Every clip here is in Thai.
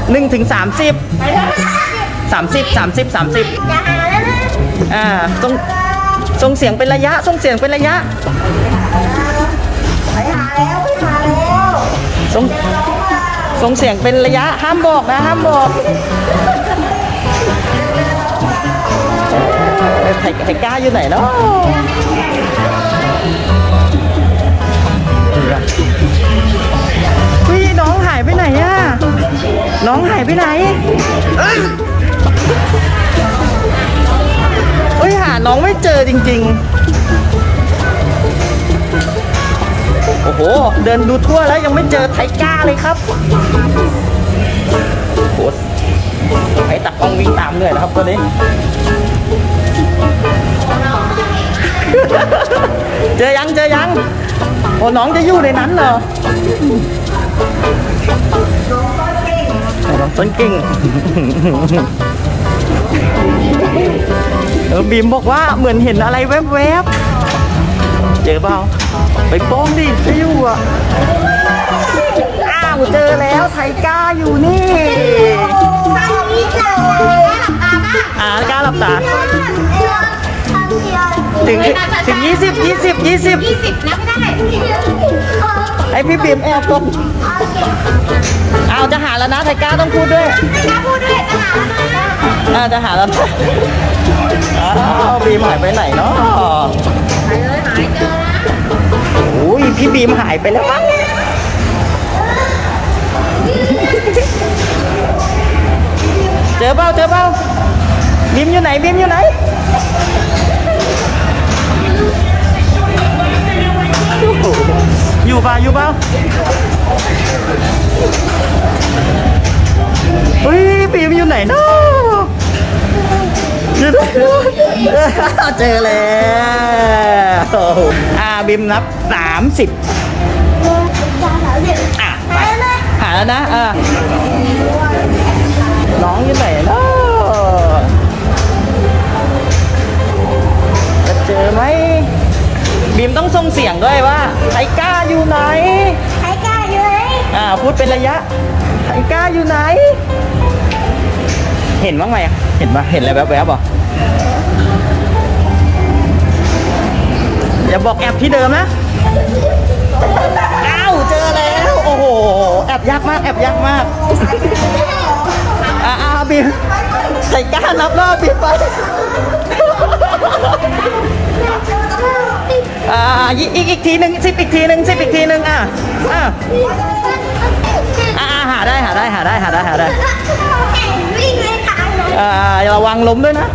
1 ถึง 30 30 30 30ส่งเสียงเป็นระยะส่งเสียงเป็นระยะส่งเสียงเป็นระยะห้ามบอกนะห้ามบอกไทก้าอยู่ไหนเนาะพี่น้องหายไปไหนอะน้องหายไปไหนเฮ้ยหาน้องไม่เจอจริงๆโอ้โหเดินดูทั่วแล้วยังไม่เจอไทก้าเลยครับโหไอ้ตักต้องวิ่งตามเหนื่อยนะครับตัวนี้เจอยังโอ้น้องจะอยู่ในนั้นเหรอน้องต้นกิ่งบีมบอกว่าเหมือนเห็นอะไรแวบๆเจอเปล่าไปโป้งดิจะอยู่อ่ะอ้าวเจอแล้วไทก้าอยู่นี่กล้าหลับตาถึง20นับไม่ได้ไอพี่บีมแอบตกเอาจะหาแล้วนะไทก้าต้องพูดด้วยจะหาแล้วนะบีมหายไปไหนเนาะหายเจอนะโอ้ยพี่บีมหายไปแล้วมั้งเจอเปล่าบีมอยู่ไหนอยู่เปล่าเฮ้ยบีมอยู่ไหนเนาะเจอแล้วบีมนับ30ไปหาแล้วนะน้องอยู่ไหนเนาะจะเจอไหมบีมต้องส่งเสียงด้วยว่าไทก้าอยู่ไหนพูดเป็นระยะไทก้าอยู่ไหนเห็นบ้างไหมเห็นอะไรแวบๆป่ะอย่าบอกแอบที่เดิมนะอ้าวเจอแล้วโอ้โหแอบยากมากบีมไทก้านับรอบบีมไปอีกทีหนึ่ง10 อีกทีหนึ่งหาได้ระวังล้มด้วยนะ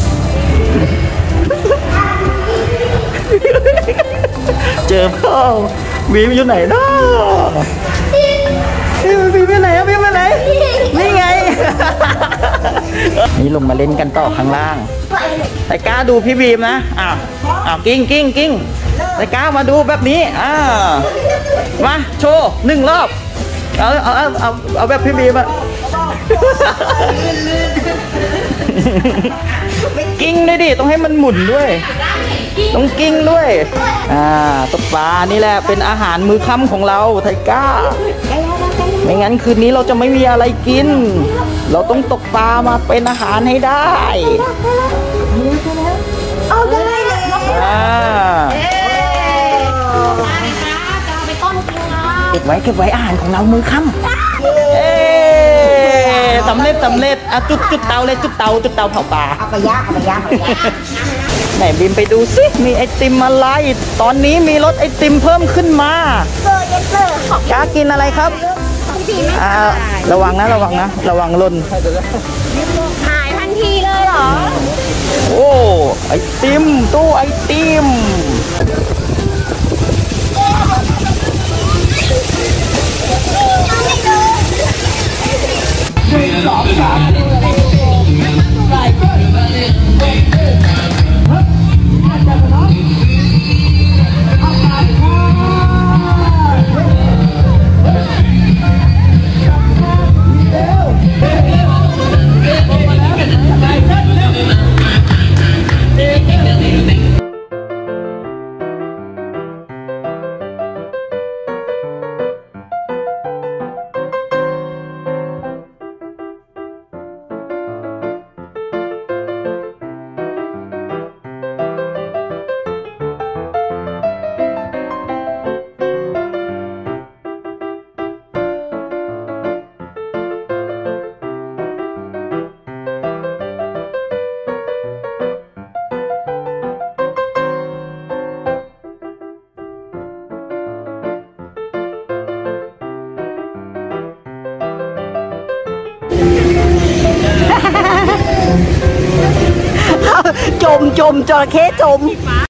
เจอพ่อบีมอยู่ไหนเนาะบีมอยู่ไหนนี่ไงนี่ลงมาเล่นกันต่อข้างล่างไทก้าดูพี่บีมนะกิ้งไทก้ามาดูแบบนี้มาโชว์1 รอบเอาแบบพี่บีมกิ้งด้วยดิต้องให้มันหมุนด้วยต้องกิ้งด้วยตกปลานี่แหละเป็นอาหารมื้อค่ำของเราไทก้าไม่งั้นคืนนี้เราจะไม่มีอะไรกินเราต้องตกปลามาเป็นอาหารให้ได้เก็บไว้อาหารของเรามื้อค่ำสำเร็จจุดเตาเลยจุดเตาเผาปลาเอาไปย่างไหนบีมไปดูสิมีไอติมอะไรตอนนี้มีรสไอติมเพิ่มขึ้นมาอยากกินอะไรครับระวังนะระวังหล่นหายทันทีเลยเหรอโอ้ไอติมตู้ไอติมจระเข้จม